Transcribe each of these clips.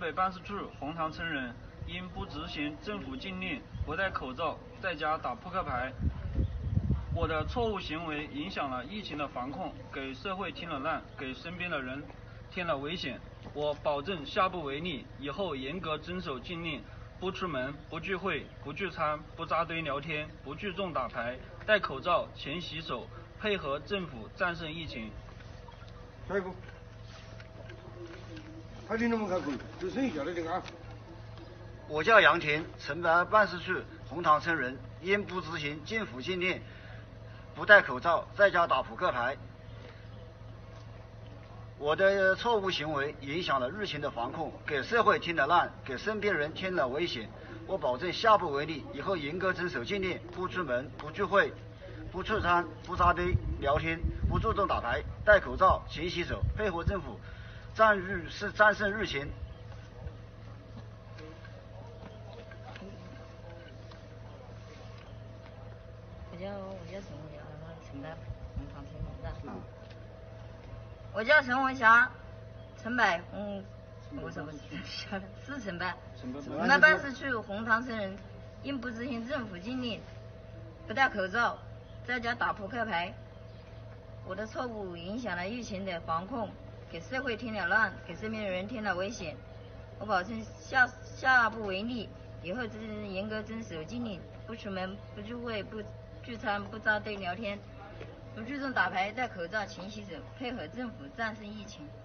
北办事处红塘村人，因不执行政府禁令，不戴口罩，在家打扑克牌。我的错误行为影响了疫情的防控，给社会添了乱，给身边的人添了危险。我保证下不为例，以后严格遵守禁令，不出门，不聚会，不聚餐，不扎堆聊天，不聚众打牌，戴口罩，勤洗手，配合政府战胜疫情。 下一步，派领导们开会，就剩下的这个啊。 我叫杨婷，城北办事处红塘村人，因不执行政府禁令，不戴口罩，在家打扑克牌。我的错误行为影响了疫情的防控，给社会添了乱，给身边人添了危险。我保证下不为例，以后严格遵守禁令，不出门，不聚会，不聚餐，不扎堆聊天，不注重打牌，戴口罩，勤洗手，配合政府战胜疫情。 我叫陈文霞，城北我什么是城北办事处红塘村人，因不执行政府禁令，不戴口罩，在家打扑克牌。我的错误影响了疫情的防控，给社会添了乱，给身边的人添了危险。我保证下不为例，以后严格遵守禁令，不出门，不聚会，不聚餐，不扎堆聊天，不聚众打牌，戴口罩，勤洗手，配合政府战胜疫情。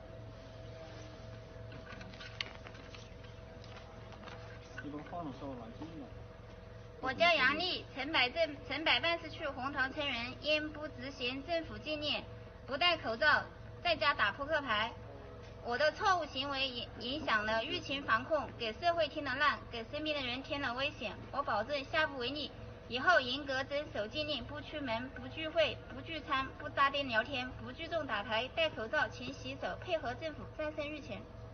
我叫杨丽，城北办事处红塘村人，因不执行政府禁令，不戴口罩，在家打扑克牌。我的错误行为影响了疫情防控，给社会添了乱，给身边的人添了危险。我保证下不为例，以后严格遵守禁令，不出门，不聚会，不聚餐，不扎堆聊天，不聚众打牌，戴口罩，勤洗手，配合政府战胜疫情。